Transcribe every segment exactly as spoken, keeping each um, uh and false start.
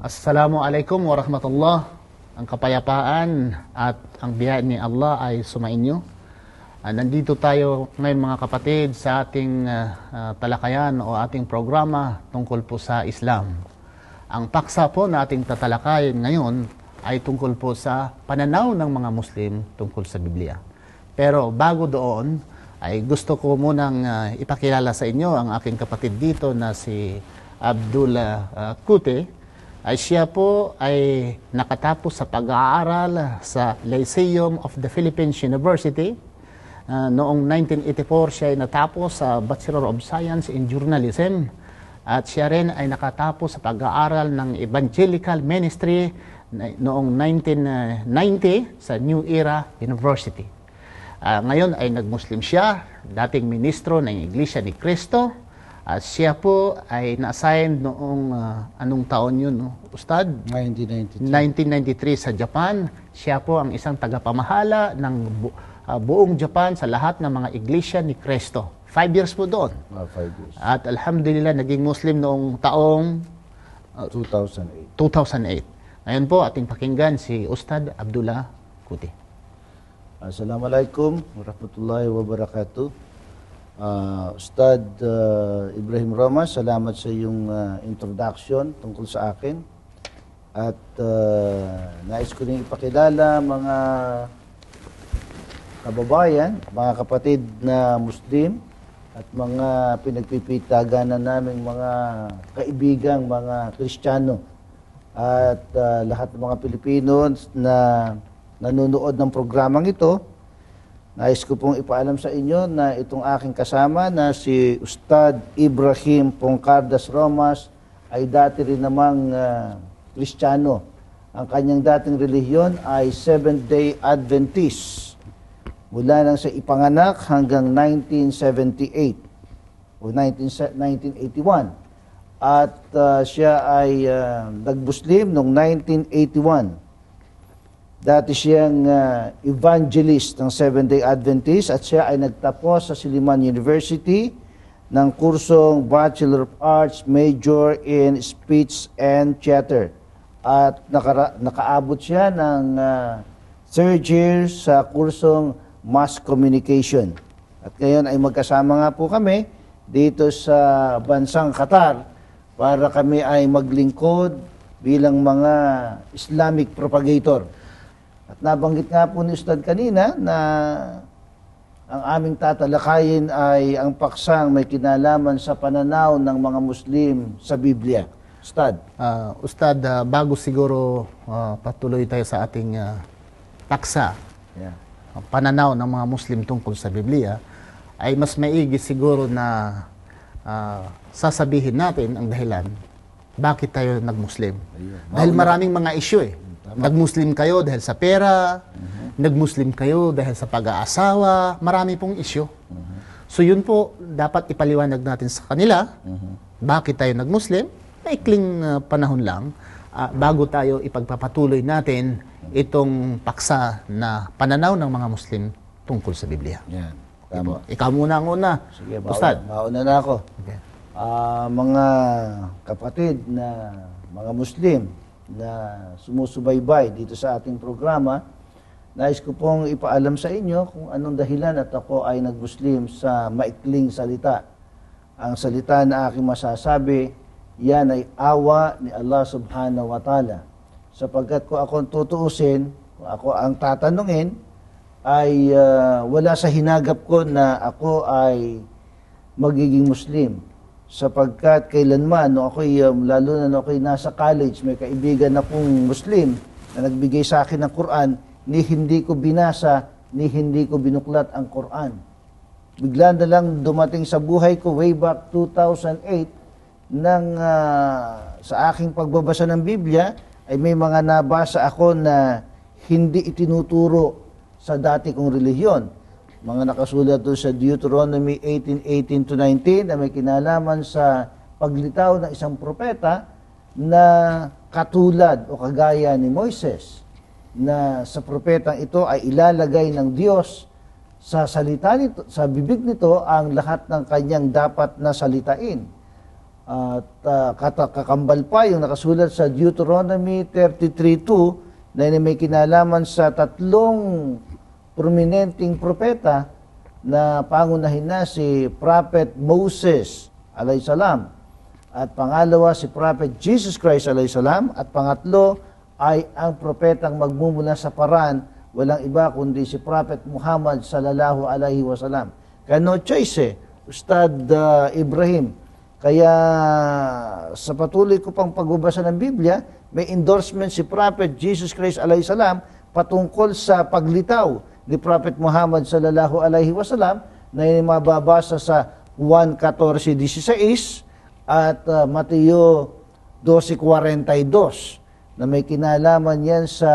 Assalamualaikum warahmatullah. Ang kapayapaan at ang biyaya ni Allah ay sumainyo. Uh, nandito tayo ngayon mga kapatid sa ating uh, uh, talakayan o ating programa tungkol po sa Islam. Ang paksa po na ating tatalakayin ngayon ay tungkol po sa pananaw ng mga Muslim tungkol sa Biblia. Pero bago doon, ay gusto ko munang uh, ipakilala sa inyo ang aking kapatid dito na si Abdullah uh, Kute. Ay siya po ay nakatapos sa pag-aaral sa Lyceum of the Philippines University. Uh, noong nineteen eighty-four siya ay natapos sa Bachelor of Science in Journalism. At siya rin ay nakatapos sa pag-aaral ng Evangelical Ministry noong nineteen ninety sa New Era University. Uh, ngayon ay nag-Muslim siya, dating ministro ng Iglesia ni Cristo. At siya po ay na-assign noong uh, anong taon yun, no? Ustad? nineteen ninety-three. nineteen ninety-three sa Japan. Siya po ang isang tagapamahala ng bu uh, buong Japan sa lahat ng mga Iglesia ni Cristo. Five years po doon. Uh, five years. At alhamdulillah, naging Muslim noong taong Uh, two thousand eight. two thousand eight. Ngayon po, ating pakinggan si Ustad Abdullah Kute. Assalamualaikum warahmatullahi wabarakatuh. Uh, Ustad uh, Ibrahim Romas, salamat sa iyong uh, introduction tungkol sa akin. At uh, nais ko rin ipakilala mga kababayan, mga kapatid na Muslim at mga pinagpipitaganan naming mga kaibigang mga Kristiyano at uh, lahat ng mga Pilipino na nanonood ng programang ito. Nais ko pong ipaalam sa inyo na itong aking kasama na si Ustad Ibrahim Pongcardas Romas ay dati rin namang uh, Kristiyano. Ang kanyang dating relihiyon ay Seventh-day Adventist mula nang sa ipanganak hanggang nineteen seventy-eight o nineteen eighty-one. At uh, siya ay uh, nag-Muslim noong nineteen eighty-one. Dati siyang uh, evangelist ng Seventh-day Adventist at siya ay nagtapos sa Silliman University ng kursong Bachelor of Arts Major in Speech and Theater. At naka nakaabot siya ng uh, third year sa kursong Mass Communication. At ngayon ay magkasama nga po kami dito sa bansang Qatar para kami ay maglingkod bilang mga Islamic propagator. At nabanggit nga po ni Ustad kanina na ang aming tatalakayin ay ang paksang may kinalaman sa pananaw ng mga Muslim sa Biblia. Ustad. Uh, Ustad, uh, bago siguro uh, patuloy tayo sa ating uh, paksa, Yeah. ang pananaw ng mga Muslim tungkol sa Biblia, ay mas maigi siguro na uh, sasabihin natin ang dahilan bakit tayo nag-Muslim. Ayun. Dahil maraming mga issue eh. Nag-Muslim kayo dahil sa pera, uh-huh. Nag-Muslim kayo dahil sa pag-aasawa, marami pong issue. Uh-huh. So yun po, dapat ipaliwanag natin sa kanila, uh-huh. Bakit tayo nag-Muslim, maikling uh, panahon lang, uh, bago tayo ipagpapatuloy natin itong paksa na pananaw ng mga Muslim tungkol sa Biblia. Yan, tama. Ikaw muna ang una. Sige, Ustad. mauna, mauna na ako. Okay. Uh, mga kapatid na mga Muslim na sumusubaybay dito sa ating programa, nais ko pong ipaalam sa inyo kung anong dahilan at ako ay nag-Muslim sa maikling salita. Ang salita na aking masasabi, yan ay awa ni Allah subhanahu wa ta'ala. Sapagkat kung ako tutuusin, kung ako ang tatanungin, ay uh, wala sa hinagap ko na ako ay magiging Muslim. Sapagkat kailanman, no, ako'y, um, lalo na no, ako'y nasa college, may kaibigan akong Muslim na nagbigay sa akin ng Quran, ni hindi ko binasa, ni hindi ko binuklat ang Quran. Bigla na lang dumating sa buhay ko way back two thousand eight nang uh, sa aking pagbabasa ng Biblia ay may mga nabasa ako na hindi itinuturo sa dati kong relihiyon. Mga nakasulat doon sa Deuteronomy eighteen eighteen to nineteen na may kinalaman sa paglitaw ng isang propeta na katulad o kagaya ni Moises, na sa propetang ito ay ilalagay ng Diyos sa salita nito, sa bibig nito ang lahat ng kanyang dapat na salitain. At uh, kakambal pa yung nakasulat sa Deuteronomy thirty-three two na may kinalaman sa tatlong prominenteng propeta na pangunahin na si Prophet Moses alayhi salam, at pangalawa si Prophet Jesus Christ alayhi salam, at pangatlo ay ang propetang magmumula sa Paran, walang iba kundi si Prophet Muhammad sallallahu alaihi wasallam. Kaya no choice eh, Ustad uh, Ibrahim. Kaya sa patuloy ko pang pagbabasa ng Biblia, may endorsement si Prophet Jesus Christ alayhi salam patungkol sa paglitaw ni Prophet Muhammad sallallahu alaihi wasallam na mababasa sa Juan fourteen sixteen at uh, Mateo twelve forty-two na may kinalaman yan sa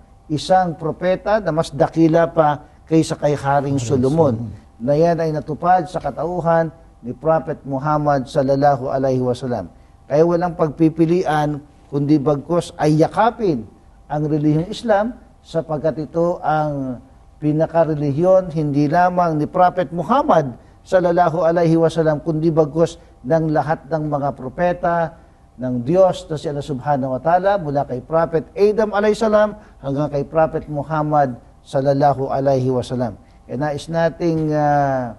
isang propeta na mas dakila pa kaysa kay Haring Solomon, na yan ay natupad sa katauhan ni Prophet Muhammad sallallahu alaihi wasallam. Kaya walang pagpipilian kundi bagkus ay yakapin ang relihiyong Islam, sapagkat ito ang pinaka-relihiyon hindi lamang ni Prophet Muhammad sallallahu alaihi wasallam kundi bagkus ng lahat ng mga propeta ng Diyos na si Allah subhanahu wa ta'ala, mula kay Prophet Adam alayhi salam hanggang kay Prophet Muhammad sallallahu alaihi wasallam. Kaya nais nating uh,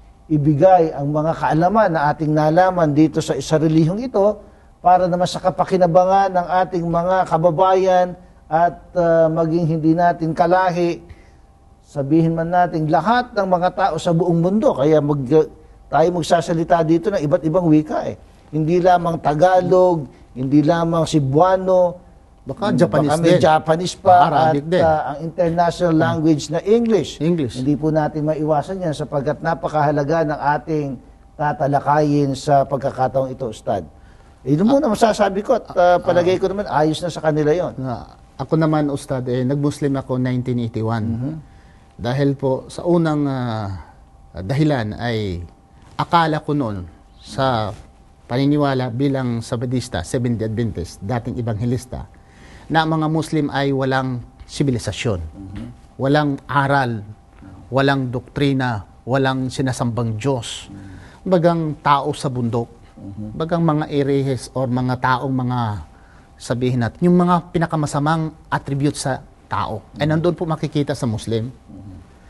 ibigay ang mga kaalaman na ating nalaman dito sa isa relihiyong ito para naman sa kapakinabangan ng ating mga kababayan at uh, maging hindi natin kalahi, sabihin man natin lahat ng mga tao sa buong mundo. Kaya mag, tayo magsasalita dito ng iba't ibang wika eh. Hindi lamang Tagalog, hindi lamang Cebuano, baka Japanese baka may din. Japanese pa, Arabic at din. uh, ang international language na English. English. Hindi po natin maiwasan yan sapagkat napakahalaga ng ating tatalakayin sa pagkakataong ito, Ustad. Eh, yun muna masasabi ko at uh, palagay ko naman ayos na sa kanila yon. Na, ako naman, Ustad, eh, nag-Muslim ako nineteen eighty-one. Mm-hmm. Dahil po sa unang uh, dahilan ay akala ko noon sa paniniwala bilang Sabadista, Seventh-day Adventist, dating Ebanghelista, na mga Muslim ay walang sibilisasyon, mm-hmm. walang aral, walang doktrina, walang sinasambang Diyos, mm-hmm. bagang tao sa bundok, mm-hmm. bagang mga erehes or mga taong mga, sabihin natin, yung mga pinakamasamang attribute sa tao. Mm-hmm. Ay nandun po makikita sa Muslim. Mm-hmm.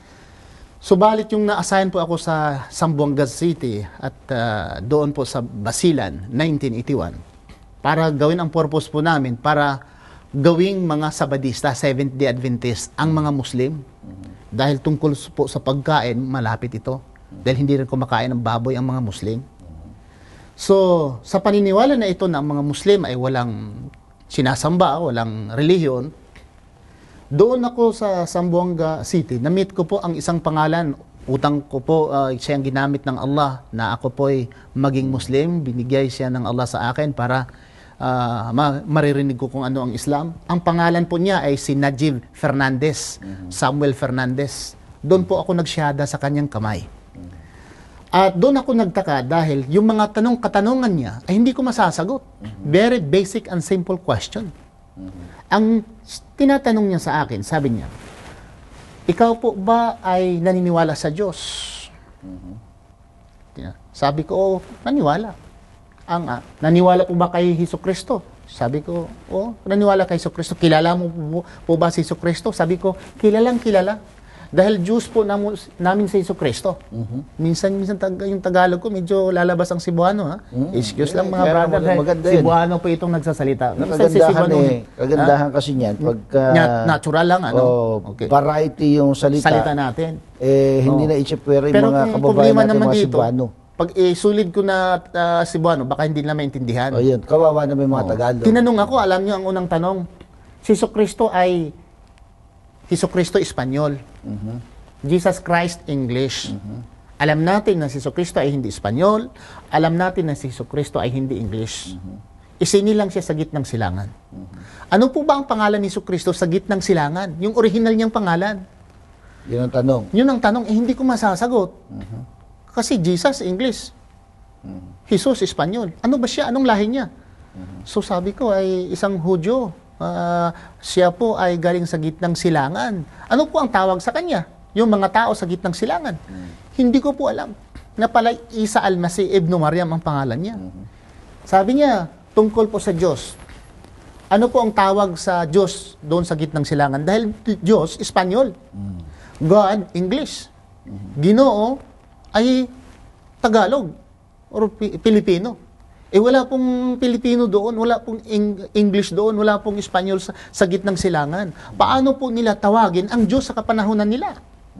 Subalit yung na-assign po ako sa Zamboanga City at uh, doon po sa Basilan, nineteen eighty-one, para gawin ang purpose po namin, para gawing mga Sabadista, Seventh-day Adventist, ang mga Muslim. Mm-hmm. Dahil tungkol po sa pagkain, malapit ito. Mm-hmm. Dahil hindi rin kumakain ng baboy ang mga Muslim. Mm-hmm. So, sa paniniwala na ito na ang mga Muslim ay walang sinasamba, walang relihiyon, doon ako sa Zamboanga City, na-meet ko po ang isang pangalan. Utang ko po, uh, siyang ginamit ng Allah na ako po ay maging Muslim. Binigay siya ng Allah sa akin para uh, ma- maririnig ko kung ano ang Islam. Ang pangalan po niya ay si Najib Fernandez, mm-hmm. Samuel Fernandez. Doon po ako nagsyada sa kanyang kamay. Mm-hmm. At doon ako nagtaka dahil yung mga tanong katanungan niya ay hindi ko masasagot. Mm-hmm. Very basic and simple question. Mm-hmm. Ang tinatanong niya sa akin, sabi niya, ikaw po ba ay naniniwala sa Diyos? Mm-hmm. Sabi ko, oh, naniwala. Ang, ah, naniwala po ba kay Jesucristo? Sabi ko, oh, naniwala kay Jesucristo. Kilala mo po, po ba si Jesucristo? Sabi ko, kilalang kilala. Dahil Diyos po namu, namin si Jesucristo. Mm-hmm. Minsan, minsan tag, yung Tagalog ko, medyo lalabas ang Cebuano. Ha? Mm-hmm. Excuse yeah, lang mga brother. Maganda Cebuano po itong nagsasalita. Kagandahan, si Cebuano, eh, kagandahan ha? Kasi niyan. Pagka, natural lang. Ano? Oh, okay. Variety yung salita. Salita natin. Eh, hindi oh. na i-chepwera yung mga kababayan natin mga dito, Cebuano. Pag isulid ko na uh, Cebuano, baka hindi na maintindihan. O oh, yun, kawawa na may mga oh. Tagalog. Tinanong ako, alam niyo ang unang tanong, si Jesucristo ay Jesucristo Espanyol. Uh-huh. Jesus Christ English. Uh-huh. Alam natin na si Jesucristo ay hindi Espanyol. Alam natin na si Jesucristo ay hindi English. Uh-huh. Isinilang siya sa gitnang silangan. Uh-huh. Ano po ba ang pangalan ni Jesucristo sa gitnang silangan? Yung original niyang pangalan. Yun ang tanong. Yun ang tanong. Eh, hindi ko masasagot. Uh-huh. Kasi Jesus English. Uh-huh. Jesus Espanyol. Ano ba siya? Anong lahi niya? Uh-huh. So sabi ko ay isang Hudyo. Uh, siya po ay galing sa gitnang silangan. Ano po ang tawag sa kanya? Yung mga tao sa gitnang silangan. Mm-hmm. Hindi ko po alam na pala Isa Al-Masih Ibn Maryam ang pangalan niya. Mm-hmm. Sabi niya, tungkol po sa Diyos. Ano po ang tawag sa Diyos doon sa gitnang silangan? Dahil Diyos, Espanyol. God, English. Ginoo ay Tagalog or Pi- Pilipino. Eh wala pong Pilipino doon, wala pong Eng- English doon, wala pong Espanyol sa, sa gitnang silangan. Paano po nila tawagin ang Diyos sa kapanahunan nila?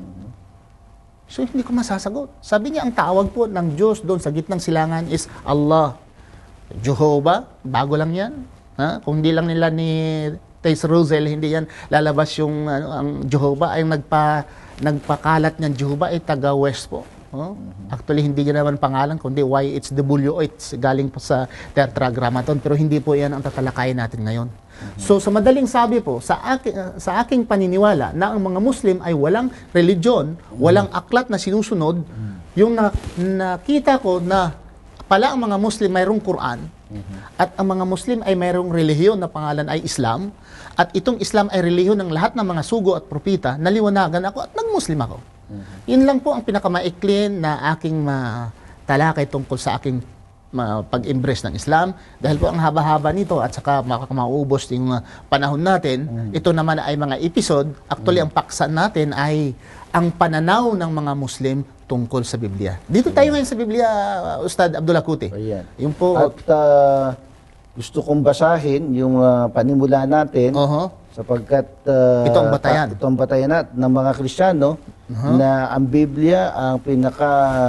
So hindi ko masasagot. Sabi niya, ang tawag po ng Diyos doon sa gitnang silangan is Allah. Jehovah, bago lang yan. Ha? Kung hindi lang nila ni Taze Rosel, hindi yan lalabas yung ano, ang Jehovah ay nagpa nagpakalat ng Jehovah ay taga West po. Oh? Actually hindi niya naman pangalan kundi Y H W O, it's galing po sa Tetragrammaton, pero hindi po yan ang tatalakayin natin ngayon. So sa madaling sabi po, sa aking sa aking paniniwala na ang mga Muslim ay walang religion, walang aklat na sinusunod, yung na, nakita ko na pala ang mga Muslim mayroong Quran, at ang mga Muslim ay mayroong relihiyon na pangalan ay Islam, at itong Islam ay relihiyon ng lahat ng mga sugo at propita, naliwanagan ako at nag-Muslim ako. Yun lang po ang pinakamaiklin na aking matalakay tungkol sa aking ma- pag-embrace ng Islam. Dahil po ang haba-haba nito at saka makakamaubos yung uh, panahon natin, ito naman ay mga episode. Actually, ang paksa natin ay ang pananaw ng mga Muslim tungkol sa Biblia. Dito tayo ngayon sa Biblia, uh, Ustad Abdullah Kuti. Ayan. Yung po, At uh, gusto kong basahin yung uh, panimula natin oho, sapagkat uh, Ito ang batayan. ta- ito ang batayan nat ng mga Kristiyano na ang Biblia ang pinaka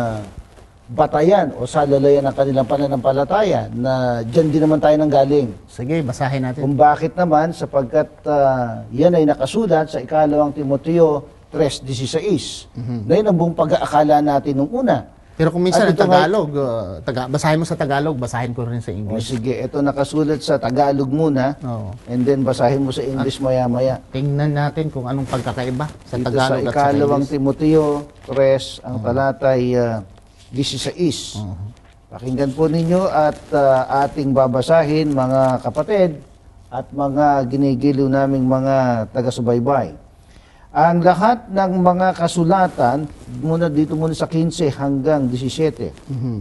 batayan o salalayan ng kanilang pananampalataya na diyan din naman tayo nang galing. sige, basahin natin. Kung bakit naman sapagkat uh, yan ay nakasulat sa ikalawang Timoteo three sixteen. Na yun ang buong pag-aakala natin nung una. Pero kung minsan At ang ito nga- Tagalog, uh, taga, basahin mo sa Tagalog, basahin ko rin sa O English. sige, ito nakasulat sa Tagalog muna Oo. and then basahin mo sa English maya-maya. Tingnan natin kung anong pagkakaiba sa Dito Tagalog sa at sa ikalawang English. Timoteo three, ang talatay uh, sixteen. Pakinggan po ninyo at uh, ating babasahin mga kapatid at mga ginigiliw naming mga taga-subaybay. Ang lahat ng mga kasulatan, muna dito muna sa fifteen hanggang seventeen.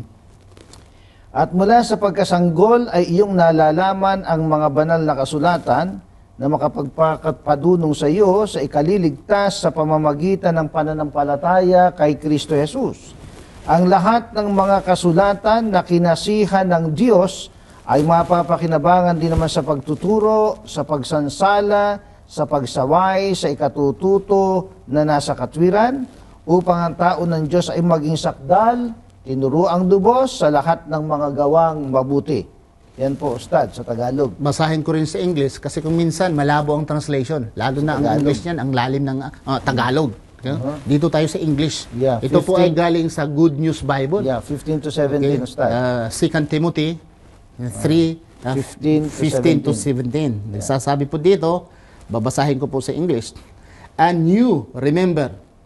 At mula sa pagkasanggol ay iyong nalalaman ang mga banal na kasulatan na makapagpadunong sa iyo sa ikaliligtas sa pamamagitan ng pananampalataya kay Kristo Jesus. Ang lahat ng mga kasulatan na kinasihan ng Diyos ay mapapakinabangan din naman sa pagtuturo, sa pagsansala, sa pagsaway, sa ikatututo na nasa katwiran, upang ang tao ng Diyos ay maging sakdal, tinuruang lubos sa lahat ng mga gawang mabuti. Yan po, Ustad, sa Tagalog. Basahin ko rin sa English kasi kung minsan malabo ang translation. Lalo na ang Tagalog. English niyan, ang lalim ng ah, Tagalog. Okay? Dito tayo sa English. Yeah, Ito po ay fifteen galing sa Good News Bible. Yeah, fifteen to seventeen, Ustad. Uh, Second Timothy three, uh, fifteen to fifteen to seventeen. Sasabi po dito, babasahin ko po sa English. And you, remember,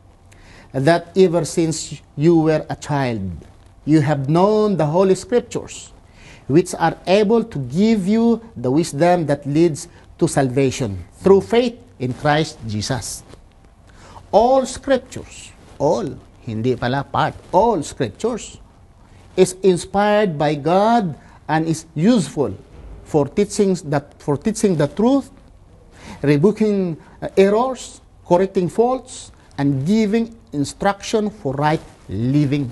that ever since you were a child, you have known the Holy Scriptures, which are able to give you the wisdom that leads to salvation through faith in Christ Jesus. All Scriptures, all, hindi pala part, all Scriptures is inspired by God and is useful for teaching that for teaching the truth, rebuking uh, errors, correcting faults, and giving instruction for right living.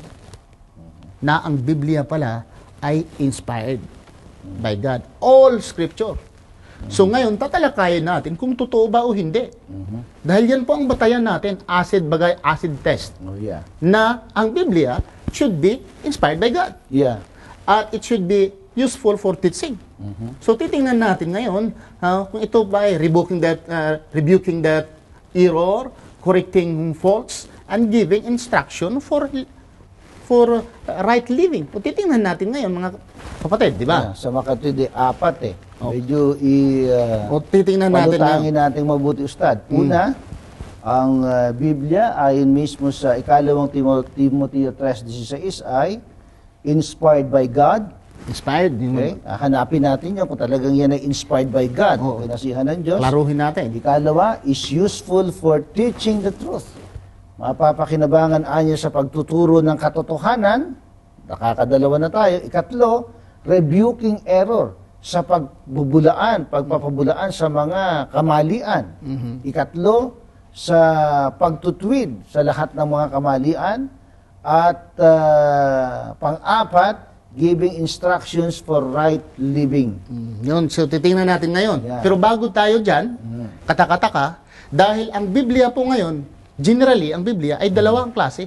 Na ang Biblia pala ay inspired by God. All Scripture. So ngayon, tatalakayin natin kung totoo ba o hindi. Dahil yan po ang batayan natin, acid bagay, acid test. Oh, yeah. Na ang Biblia should be inspired by God. Yeah. At it should be useful for teaching. So titingnan natin ngayon uh, kung ito ba ay rebuking that, uh, rebuking that error, correcting faults, and giving instruction for for uh, right living. O titingnan natin ngayon mga kapatid, di ba? Yeah, sa makatwid, apat eh. Oh. Medyo i... Uh, O titingnan natin palutangin ngayon. natin mabuti, Ustad. Una, ang uh, Biblia ayon mismo sa ikalawang Timo- Timoteo three sixteen ay inspired by God. Inspired. Yung, Okay? Ah, hanapin natin yan kung talagang yan ay inspired by God. Oo. Kinasihan ng Diyos. Klaruhin natin. Ikalawa, is useful for teaching the truth. Mapapakinabangan anya sa pagtuturo ng katotohanan. Nakakadalawa na tayo. Ikatlo, rebuking error, sa pagbubulaan, pagpapabulaan sa mga kamalian. Ikatlo, sa pagtutwid sa lahat ng mga kamalian. At uh, pang-apat, giving instructions for right living. Mm, Yun, so titingnan natin ngayon. Yeah. Pero bago tayo dyan, katakataka, dahil ang Biblia po ngayon, generally, ang Biblia ay dalawang klase.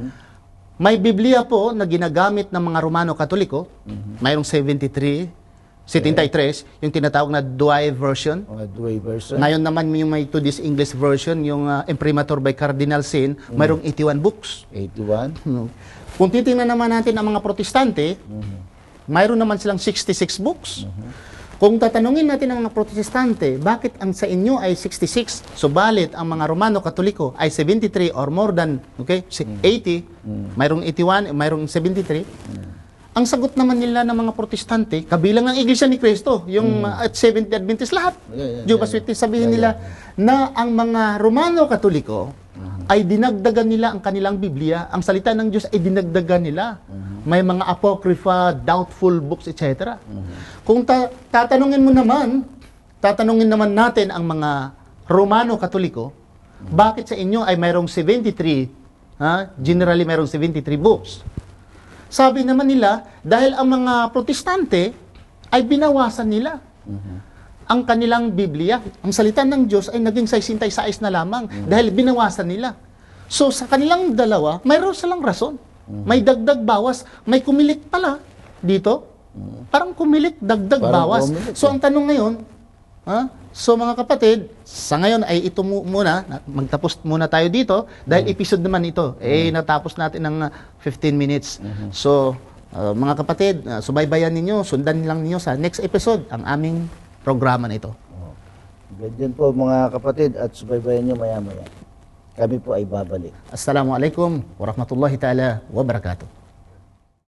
May Biblia po na ginagamit ng mga Romano Katoliko, mayroong seventy-three, seventy-three, yung tinatawag na Douay version. O Douay version. Ngayon naman yung may to this English version, yung uh, imprimatur by Cardinal Sin, mayroong eighty-one books. eighty-one. No. Kung titingnan naman natin ang mga protestante, mayroon naman silang sixty-six books. Kung tatanungin natin ang mga protestante, bakit ang sa inyo ay sixty-six, subalit ang mga Romano Katoliko ay seventy-three or more than, okay, eighty, mayroong eighty-one, mayroong seventy-three. Ang sagot naman nila ng mga protestante, kabilang ang Iglesia ni Cristo, yung uh, at Seventh Day Adventist lahat. Yeah, yeah, Jehovah's yeah, Witness, sabihin yeah, nila na ang mga Romano Katoliko ay dinagdagan nila ang kanilang Biblia, ang salita ng Diyos ay dinagdagan nila. May mga apocrypha, doubtful books, et cetera. Kung ta- tatanungin mo naman, tatanungin naman natin ang mga Romano Katoliko, bakit sa inyo ay mayroong seventy-three, ha? Generally mayroong seventy-three books. Sabi naman nila, dahil ang mga protestante ay binawasan nila ang kanilang Biblia. Ang salita ng Diyos ay naging sixty-six na lamang dahil binawasan nila. So sa kanilang dalawa, mayroon silang rason. May dagdag bawas, may kumilit pala dito. Parang kumilit, dagdag Parang bawas. kumilit, So ang tanong ngayon, ha? So mga kapatid, sa ngayon ay ito mu- muna, na- magtapos muna tayo dito dahil episode naman ito. Eh natapos natin ng uh, fifteen minutes. So uh, mga kapatid, uh, subaybayan ninyo, sundan lang ninyo sa next episode ang aming programa na ito. Ganyan po mga kapatid at subaybayan nyo maya-maya. Kami po ay babalik. Assalamualaikum warahmatullahi taala wabarakatuh.